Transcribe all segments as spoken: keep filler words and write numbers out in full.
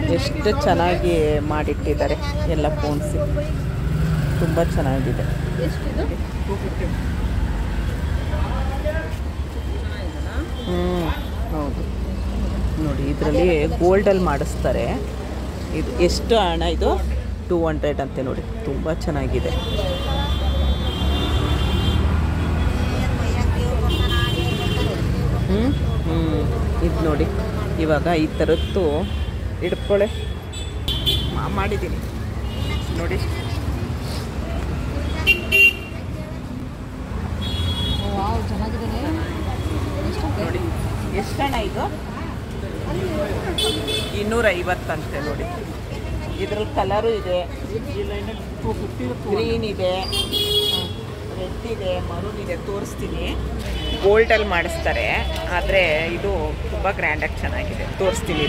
ಎಷ್ಟು ಚೆನ್ನಾಗಿ ಮಾಡಿಟ್ಟಿದ್ದಾರೆ ಎಲ್ಲ ಪೋಣಿಸಿ, ತುಂಬ ಚೆನ್ನಾಗಿದೆ. ಹ್ಞೂ ಹೌದು ನೋಡಿ, ಇದರಲ್ಲಿ ಗೋಲ್ಡಲ್ಲಿ ಮಾಡಿಸ್ತಾರೆ. ಇದು ಎಷ್ಟು ಹಣ ಇದು? ಟೂ ಹಂಡ್ರೆಡ್ ಅಂತೆ ನೋಡಿ, ತುಂಬ ಚೆನ್ನಾಗಿದೆ. ಹ್ಞೂ ಹ್ಞೂ ಇದು ನೋಡಿ, ಇವಾಗ ಈ ಥರದ್ದು ಹಿಡ್ಕೊಳ್ಳೆ ಮಾಡಿದ್ದೀನಿ ನೋಡಿ. ನೋಡಿ ಎಷ್ಟು ಹಣ ಇದು? ಇನ್ನೂರೈವತ್ತಂತೆ ನೋಡಿ. ಇದ್ರಲ್ಲಿ ಕಲರು ಇದೆ, ಗ್ರೀನ್ ಇದೆ, ರೆಡ್ ಇದೆ, ಮರೂನ್ ಇದೆ. ತೋರಿಸ್ತೀನಿ. ಗೋಲ್ಡಲ್ಲಿ ಮಾಡಿಸ್ತಾರೆ, ಆದರೆ ಇದು ತುಂಬ ಗ್ರ್ಯಾಂಡಾಗಿ ಚೆನ್ನಾಗಿದೆ. ತೋರಿಸ್ತೀನಿ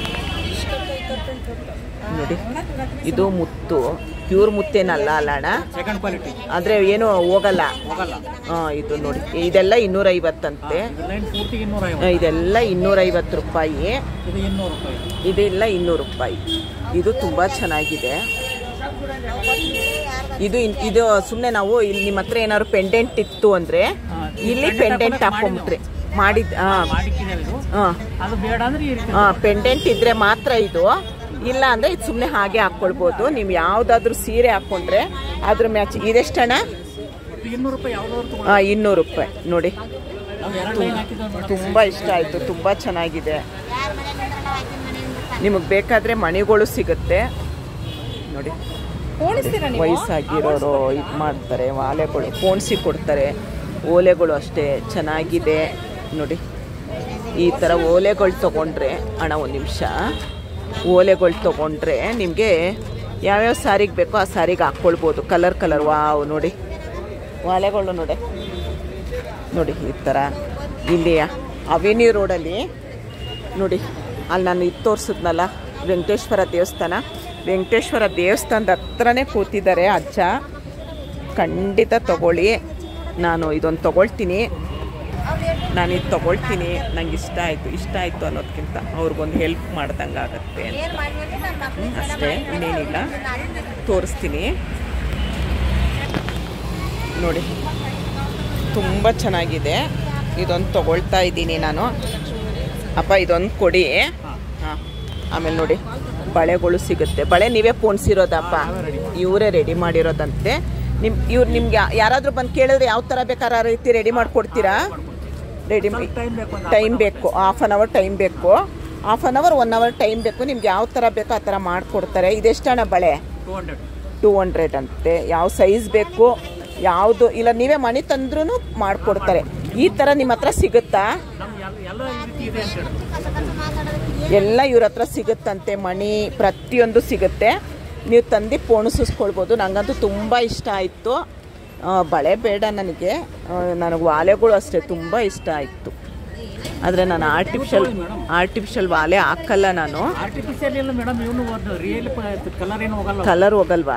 ನೋಡಿ. ಇದು ಮುತ್ತು, ಪ್ಯೂರ್ ಮುತ್ತೇನಲ್ಲ ಅಲ್ಲ ಅಣ್ಣ, ಸೆಕೆಂಡ್ ಕ್ವಾಲಿಟಿ, ಆದರೆ ಏನು ಹೋಗಲ್ಲ ಹೋಗಲ್ಲ. ಹಾಂ ಇದು ನೋಡಿ, ಇದೆಲ್ಲ ಇನ್ನೂರೈವತ್ತಂತೆ. ಇದೆಲ್ಲ ಇನ್ನೂರೈವತ್ತು ರೂಪಾಯಿ, ಇದೆಲ್ಲ ಇನ್ನೂರು ರೂಪಾಯಿ. ಇದು ತುಂಬ ಚೆನ್ನಾಗಿದೆ. ಇದು ಇದು ಸುಮ್ಮನೆ ನಾವು ಇಲ್ಲಿ ನಿಮ್ಮ ಹತ್ರ ಏನಾದ್ರು ಪೆಂಡೆಂಟ್ ಇತ್ತು ಅಂದರೆ ಇಲ್ಲಿ ಪೆಂಡೆಂಟ್ ಹಾಕೊಂಬಿಟ್ರೆ ಮಾಡಿದ್ ಹಾಂ ಹಾಂ ಹಾಂ ಪೆಂಡೆಂಟ್ ಇದ್ರೆ ಮಾತ್ರ ಇದು, ಇಲ್ಲ ಅಂದರೆ ಇದು ಸುಮ್ಮನೆ ಹಾಗೆ ಹಾಕ್ಕೊಳ್ಬೋದು. ನೀವು ಯಾವುದಾದ್ರೂ ಸೀರೆ ಹಾಕ್ಕೊಂಡ್ರೆ ಅದ್ರ ಮ್ಯಾಚ್. ಇದೆಷ್ಟಣ್ಣ? ಹಾಂ ಇನ್ನೂರು ರೂಪಾಯಿ ನೋಡಿ. ತುಂಬ ಇಷ್ಟ ಆಯಿತು, ತುಂಬ ಚೆನ್ನಾಗಿದೆ. ನಿಮಗೆ ಬೇಕಾದರೆ ಮಣಿಗಳು ಸಿಗುತ್ತೆ ನೋಡಿ. ವಯಸ್ಸಾಗಿರೋರು ಇದು ಮಾಡ್ತಾರೆ, ವಾಲೆಗಳು ಪೋಣಿಸಿ ಕೊಡ್ತಾರೆ. ಓಲೆಗಳು ಅಷ್ಟೇ ಚೆನ್ನಾಗಿದೆ ನೋಡಿ. ಈ ಥರ ಓಲೆಗಳು ತೊಗೊಂಡ್ರೆ ಅಣ್ಣ ಒಂದು ನಿಮಿಷ, ಓಲೆಗಳು ತೊಗೊಂಡ್ರೆ ನಿಮಗೆ ಯಾವ್ಯಾವ ಸಾರಿಗೆ ಬೇಕೋ ಆ ಸಾರಿಗೆ ಹಾಕ್ಕೊಳ್ಬೋದು. ಕಲರ್ ಕಲರ್ ವಾವ್ ನೋಡಿ, ಓಲೆಗಳು ನೋಡಿ ನೋಡಿ ಈ ಥರ. ಇಲ್ಲಿ ಅವೆನ್ಯೂ ರೋಡಲ್ಲಿ ನೋಡಿ, ಅಲ್ಲಿ ನಾನು ಇದು ತೋರಿಸಿದ್ನಲ್ಲ ವೆಂಕಟೇಶ್ವರ ದೇವಸ್ಥಾನ, ವೆಂಕಟೇಶ್ವರ ದೇವಸ್ಥಾನದ ಹತ್ರನೇ ಕೂತಿದ್ದಾರೆ ಅಜ್ಜ. ಖಂಡಿತ ತಗೊಳ್ಳಿ. ನಾನು ಇದೊಂದು ತೊಗೊಳ್ತೀನಿ, ನಾನು ಇದು ತೊಗೊಳ್ತೀನಿ. ನಂಗೆ ಇಷ್ಟ ಆಯಿತು. ಇಷ್ಟ ಆಯಿತು ಅನ್ನೋದಕ್ಕಿಂತ ಅವ್ರಿಗೊಂದು ಹೆಲ್ಪ್ ಮಾಡ್ದಂಗೆ ಆಗುತ್ತೆ ಅಂತ ಅಷ್ಟೇ, ಇನ್ನೇನಿಲ್ಲ. ತೋರಿಸ್ತೀನಿ ನೋಡಿ, ತುಂಬ ಚೆನ್ನಾಗಿದೆ. ಇದೊಂದು ತೊಗೊಳ್ತಾ ಇದ್ದೀನಿ ನಾನು. ಅಪ್ಪ ಇದೊಂದು ಕೊಡಿ. ಹಾಂ ಆಮೇಲೆ ನೋಡಿ ಬಳೆಗಳು ಸಿಗುತ್ತೆ. ಬಳೆ ನೀವೇ ಪೋಣಿಸಿರೋದಪ್ಪ, ಇವರೇ ರೆಡಿ ಮಾಡಿರೋದಂತೆ. ನಿಮ್ಮ ಇವ್ರು ನಿಮ್ಗೆ ಯಾರಾದರೂ ಬಂದು ಕೇಳಿದ್ರೆ ಯಾವ ಥರ ಬೇಕಾದ್ರೆ ಆ ರೀತಿ ರೆಡಿ ಮಾಡಿಕೊಡ್ತೀರಾ? ರೆಡಿ ಟೈಮ್ ಬೇಕು, ಹಾಫ್ ಆನ್ ಅವರ್ ಟೈಮ್ ಬೇಕು, half an hour one hour time ಬೇಕು. ನಿಮ್ಗೆ ಯಾವ ಥರ ಬೇಕೋ ಆ ಥರ ಮಾಡಿಕೊಡ್ತಾರೆ. ಇದೆಷ್ಟಣ್ಣ ಬಳೆ? ಟೂ ಹಂಡ್ರೆಡ್ ಅಂತೆ. ಯಾವ ಸೈಜ್ ಬೇಕು, ಯಾವುದು ಇಲ್ಲ ನೀವೇ ಮನೆ ತಂದ್ರೂ ಮಾಡಿಕೊಡ್ತಾರೆ. ಈ ಥರ ನಿಮ್ಮ ಹತ್ರ ಸಿಗುತ್ತಾ? ಎಲ್ಲ ಇವ್ರ ಹತ್ರ ಸಿಗುತ್ತಂತೆ. ಮಣಿ ಪ್ರತಿಯೊಂದು ಸಿಗುತ್ತೆ, ನೀವು ತಂದು ಪೋಣಿಸ್ಕೊಳ್ಬೋದು. ನನಗಂತೂ ತುಂಬ ಇಷ್ಟ ಆಯಿತು. ಬಳೆ ಬೇಡ ನನಗೆ, ನನಗೆ ವಾಲೆಗಳು ಅಷ್ಟೇ ತುಂಬ ಇಷ್ಟ ಆಯಿತು. ಆದರೆ ನಾನು ಆರ್ಟಿಫಿಷಿಯಲ್ ಆರ್ಟಿಫಿಷಿಯಲ್ ವಾಲೆ ಹಾಕಲ್ಲ ನಾನು. ಕಲರ್ ಹೋಗಲ್ವಾ?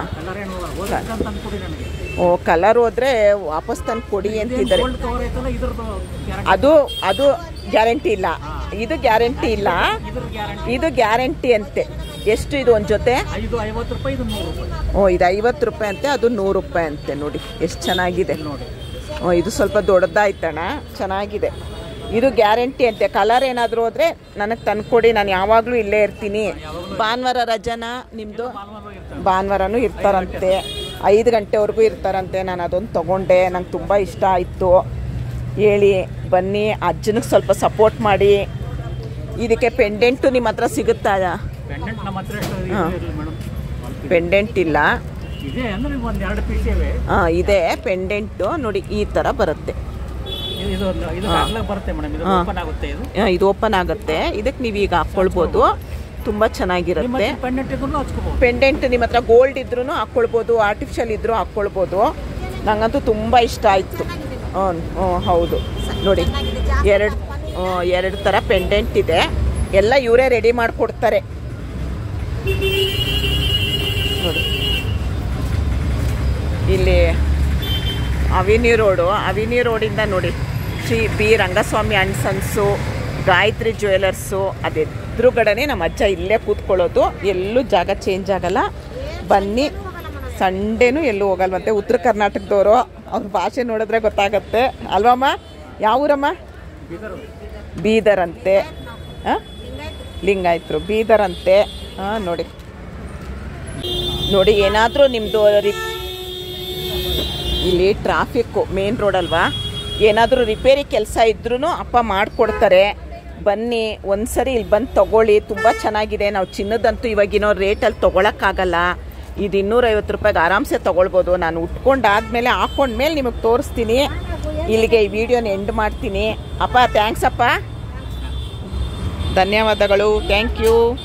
ಓ ಕಲರ್ ಹೋದ್ರೆ ವಾಪಸ್ ತಂದು ಕೊಡಿ ಅಂತಿದ್ದಾರೆ. ಅದು ಅದು ಗ್ಯಾರಂಟಿ ಇಲ್ಲ, ಇದು ಗ್ಯಾರಂಟಿ ಇಲ್ಲ, ಇದು ಗ್ಯಾರಂಟಿ ಅಂತೆ. ಎಷ್ಟು ಇದು ಒಂದು ಜೊತೆ? ಓ ಇದು ಐವತ್ತು ರೂಪಾಯಿ ಅಂತೆ, ಅದು ನೂರು ರೂಪಾಯಿ ಅಂತೆ. ನೋಡಿ ಎಷ್ಟು ಚೆನ್ನಾಗಿದೆ. ಓ ಇದು ಸ್ವಲ್ಪ ದೊಡ್ಡದಾಯ್ತಣ್ಣ, ಚೆನ್ನಾಗಿದೆ. ಇದು ಗ್ಯಾರಂಟಿ ಅಂತೆ. ಕಲರ್ ಏನಾದರೂ ಹೋದರೆ ನನಗೆ ತಂದುಕೊಡಿ, ನಾನು ಯಾವಾಗಲೂ ಇಲ್ಲೇ ಇರ್ತೀನಿ. ಭಾನುವಾರ ರಜನಾ ನಿಮ್ಮದು? ಭಾನುವಾರನೂ ಇರ್ತಾರಂತೆ, ಐದು ಗಂಟೆವರೆಗೂ ಇರ್ತಾರಂತೆ. ನಾನು ಅದೊಂದು ತೊಗೊಂಡೆ, ನಂಗೆ ತುಂಬ ಇಷ್ಟ ಆಯಿತು. ಹೇಳಿ ಬನ್ನಿ, ಅಜ್ಜನಿಗೆ ಸ್ವಲ್ಪ ಸಪೋರ್ಟ್ ಮಾಡಿ. ಇದಕ್ಕೆ ಪೆಂಡೆಂಟು ನಿಮ್ಮ ಹತ್ರ ಸಿಗುತ್ತಾ? ಹಾಂ ಪೆಂಡೆಂಟ್ ಇಲ್ಲ. ಹಾಂ ಇದೆ ಪೆಂಡೆಂಟು ನೋಡಿ, ಈ ಥರ ಬರುತ್ತೆ. ಇದು ಓಪನ್ ಆಗುತ್ತೆ. ಇದಕ್ಕೆ ನೀವು ಈಗ ಹಾಕ್ಕೊಳ್ಬೋದು, ತುಂಬ ಚೆನ್ನಾಗಿರುತ್ತೆ. ಪೆಂಡೆಂಟ್ ನಿಮ್ಮ ಹತ್ರ ಗೋಲ್ಡ್ ಇದ್ರೂ ಹಾಕ್ಕೊಳ್ಬೋದು, ಆರ್ಟಿಫಿಷಿಯಲ್ ಇದ್ರೂ ಹಾಕ್ಕೊಳ್ಬೋದು. ನನಗಂತೂ ತುಂಬ ಇಷ್ಟ ಆಯಿತು. ಹ್ಞೂ ಹ್ಞೂ ಹೌದು ನೋಡಿ, ಎರಡು ಎರಡು ಥರ ಪೆಂಡೆಂಟ್ ಇದೆ. ಎಲ್ಲ ಇವರೇ ರೆಡಿ ಮಾಡಿಕೊಡ್ತಾರೆ ನೋಡಿ. ಇಲ್ಲಿ ಅವೆನ್ಯೂ ರೋಡು, ಅವೆನ್ಯೂ ರೋಡಿಂದ ನೋಡಿ Shri B Rangaswamy and sons, Gayatri jewellers, ಅದೇ ಎದುರುಗಡೆನೆ ನಮ್ಮ ಅಜ್ಜ ಇಲ್ಲೇ ಕೂತ್ಕೊಳ್ಳೋದು, ಎಲ್ಲೂ ಜಾಗ ಚೇಂಜ್ ಆಗಲ್ಲ. ಬನ್ನಿ, ಸಂಡೇನೂ ಎಲ್ಲೂ ಹೋಗಲ್ವಂತೆ. ಉತ್ತರ ಕರ್ನಾಟಕದವರು, ಅವ್ರ ಭಾಷೆ ನೋಡಿದ್ರೆ ಗೊತ್ತಾಗತ್ತೆ ಅಲ್ವಮ್ಮ? ಯಾವ ಊರಮ್ಮ? ಬೀದರ್ ಅಂತೆ. ಹಾಂ, ಲಿಂಗಾಯತರು, ಬೀದರ್ ಅಂತೆ. ಹಾಂ, ನೋಡಿ ನೋಡಿ ಏನಾದರೂ ನಿಮ್ಮದು ರಿ ಇಲ್ಲಿ ಟ್ರಾಫಿಕ್ಕು ಮೇನ್ ರೋಡ್ ಅಲ್ವಾ, ಏನಾದರೂ ರಿಪೇರಿ ಕೆಲಸ ಇದ್ರೂ ಅಪ್ಪ ಮಾಡಿಕೊಡ್ತಾರೆ. ಬನ್ನಿ ಒಂದ್ಸರಿ ಇಲ್ಲಿ ಬಂದು ತೊಗೊಳ್ಳಿ, ತುಂಬ ಚೆನ್ನಾಗಿದೆ. ನಾವು ಚಿನ್ನದಂತೂ ಇವಾಗಿನೋ ರೇಟಲ್ಲಿ ತೊಗೊಳಕ್ಕಾಗಲ್ಲ. ಇದು ಇನ್ನೂರೈವತ್ತು ರೂಪಾಯಿಗೆ ಆರಾಮ್ಸೆ ತೊಗೊಳ್ಬೋದು. ನಾನು ಉಟ್ಕೊಂಡಾದ್ಮೇಲೆ ಹಾಕೊಂಡ್ಮೇಲೆ ನಿಮಗೆ ತೋರಿಸ್ತೀನಿ. ಇಲ್ಲಿಗೆ ಈ ವಿಡಿಯೋನ ಎಂಡ್ ಮಾಡ್ತೀನಿ. ಅಪ್ಪ ಥ್ಯಾಂಕ್ಸ್ ಅಪ್ಪ, ಧನ್ಯವಾದಗಳು, ಥ್ಯಾಂಕ್ ಯು.